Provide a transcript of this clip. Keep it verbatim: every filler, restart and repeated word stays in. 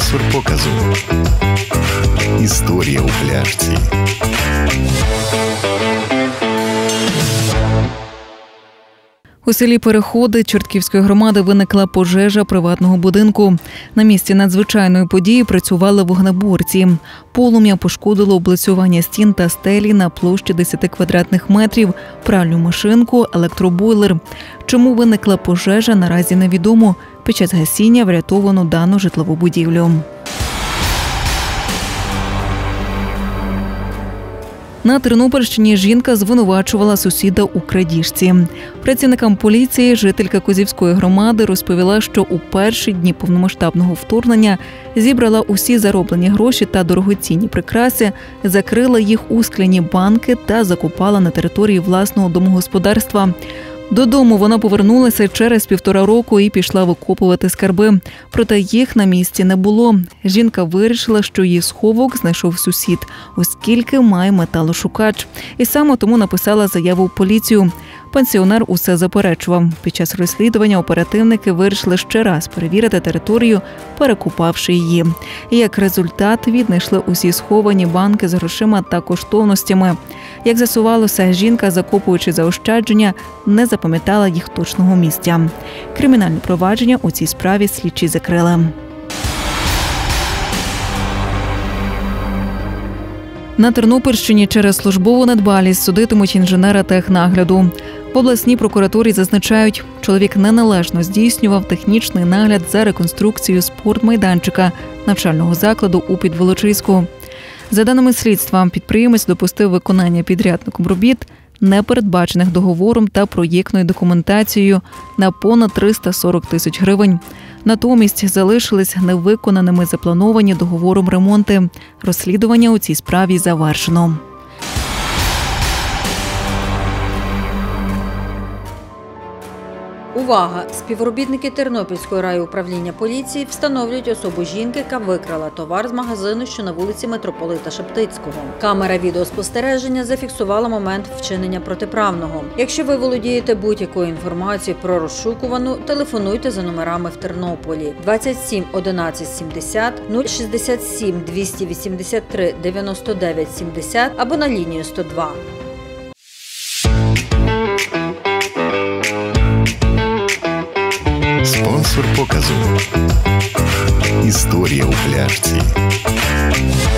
Спонсор показу. Історія у пляшці. У селі Переходи Чортківської громади виникла пожежа приватного будинку. На місці надзвичайної події працювали вогнеборці. Полум'я пошкодило облицювання стін та стелі на площі десять квадратних метрів, пральну машинку, електробойлер. Чому виникла пожежа, наразі невідомо. Під час гасіння врятовано дану житлову будівлю. На Тернопільщині жінка звинувачувала сусіда у крадіжці. Працівникам поліції жителька Козівської громади розповіла, що у перші дні повномасштабного вторгнення зібрала усі зароблені гроші та дорогоцінні прикраси, закрила їх у скляні банки та закопала на території власного домогосподарства. Додому вона повернулася через півтора року і пішла викопувати скарби. Проте їх на місці не було. Жінка вирішила, що її сховок знайшов сусід, оскільки має металошукач. І саме тому написала заяву в поліцію. Пенсіонер усе заперечував. Під час розслідування оперативники вирішили ще раз перевірити територію, перекопавши її. І як результат віднайшли усі сховані банки з грошима та коштовностями. Як з'ясувалося, жінка, закопуючи заощадження, не запам'ятала їх точного місця. Кримінальне провадження у цій справі слідчі закрили. На Тернопільщині через службову недбалість судитимуть інженера технагляду. В обласній прокуратурі зазначають, чоловік неналежно здійснював технічний нагляд за реконструкцією спортмайданчика навчального закладу у Підволочиську. За даними слідства, підприємець допустив виконання підрядником робіт, не передбачених договором та проєктною документацією, на понад триста сорок тисяч гривень. Натомість залишились невиконаними заплановані договором ремонти. Розслідування у цій справі завершено. Увага! Співробітники Тернопільського райуправління поліції встановлюють особу жінки, яка викрала товар з магазину, що на вулиці Митрополита Шептицького. Камера відеоспостереження зафіксувала момент вчинення протиправного. Якщо ви володієте будь-якою інформацією про розшукувану, телефонуйте за номерами в Тернополі двадцять сім одинадцять сімдесят, нуль шістдесят сім двісті вісімдесят три дев'яносто дев'ять сімдесят або на лінію сто два. Спонсор показу. Історія у пляшці.